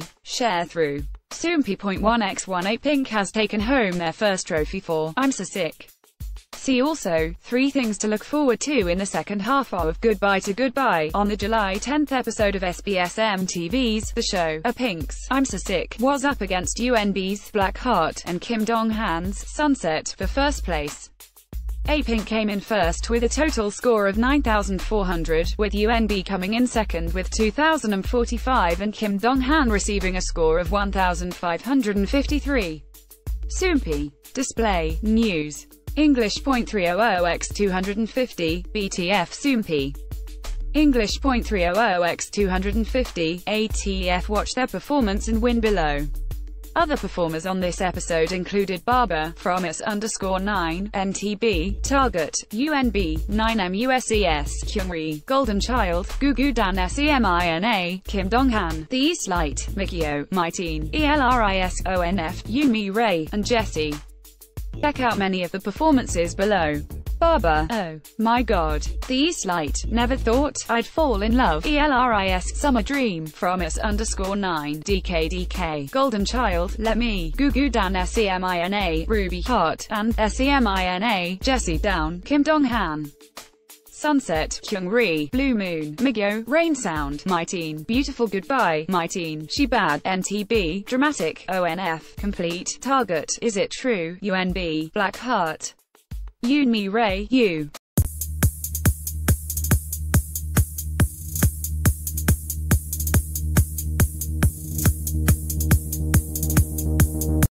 Sharethrough. Soompi.1x1 Apink has taken home their first trophy for I'm So Sick. See also, 3 things to look forward to in the second half of Goodbye to Goodbye. On the July 10th episode of SBSM TV's The Show, Apink's I'm So Sick was up against UNB's Blackheart and Kim Dong-han's Sunset for first place. Apink came in first with a total score of 9,400, with UNB coming in second with 2,045 and Kim Dong-han receiving a score of 1,553. Soompi. Display. News. English.300x250, BTF Soompi. English.300x250, ATF. Watch their performance and win below. Other performers on this episode included Barber, from us_9, MTB, Target, UNB, 9MUSES, Kyungri, Golden Child, Gugu Dan SEMINA, Kim Dong-han, The East Light, Mikio, Myteen, ELRISONF, Yumi Ray, and Jessie. Check out many of the performances below. Barber, oh my god, The East Light, Never Thought I'd Fall in Love, ELRIS, Summer Dream, from us_9, DKDK, Golden Child, Let Me, Gugu Dan SEMINA, Ruby Heart, and SEMINA, Jessie Down, Kim Dong-han. Sunset, Kyungri, Blue Moon, Migyo, Rain Sound, Myteen, Beautiful Goodbye, Myteen, She Bad, MTB, Dramatic, ONF, Complete, Target, Is It True, UNB, Blackheart, Yumi Ray, You.